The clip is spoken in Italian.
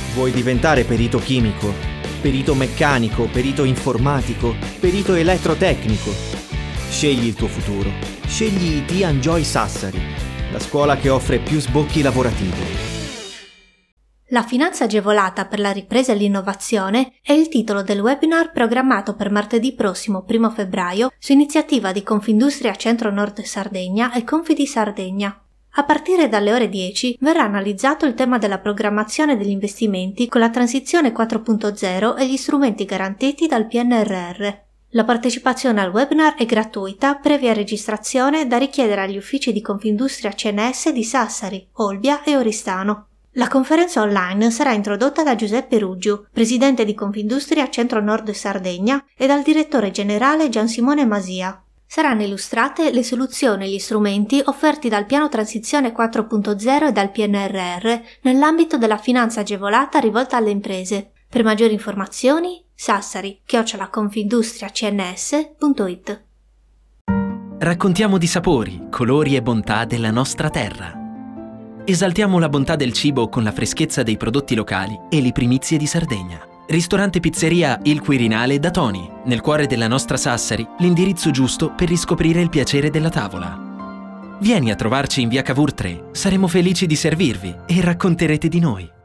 Vuoi diventare perito chimico, perito meccanico, perito informatico, perito elettrotecnico? Scegli il tuo futuro. Scegli IT Enjoy Sassari, la scuola che offre più sbocchi lavorativi. La finanza agevolata per la ripresa e l'innovazione è il titolo del webinar programmato per martedì prossimo 1 febbraio su iniziativa di Confindustria Centro Nord Sardegna e Confidi Sardegna. A partire dalle ore 10 verrà analizzato il tema della programmazione degli investimenti con la transizione 4.0 e gli strumenti garantiti dal PNRR. La partecipazione al webinar è gratuita, previa registrazione da richiedere agli uffici di Confindustria CNS di Sassari, Olbia e Oristano. La conferenza online sarà introdotta da Giuseppe Ruggiu, presidente di Confindustria Centro Nord Sardegna, e dal direttore generale Giansimone Masia. Saranno illustrate le soluzioni e gli strumenti offerti dal Piano Transizione 4.0 e dal PNRR nell'ambito della finanza agevolata rivolta alle imprese. Per maggiori informazioni, sassari@confindustriacns.it. Raccontiamo di sapori, colori e bontà della nostra terra. Esaltiamo la bontà del cibo con la freschezza dei prodotti locali e le primizie di Sardegna. Ristorante pizzeria Il Quirinale da Toni, nel cuore della nostra Sassari, l'indirizzo giusto per riscoprire il piacere della tavola. Vieni a trovarci in via Cavour 3, saremo felici di servirvi e racconterete di noi.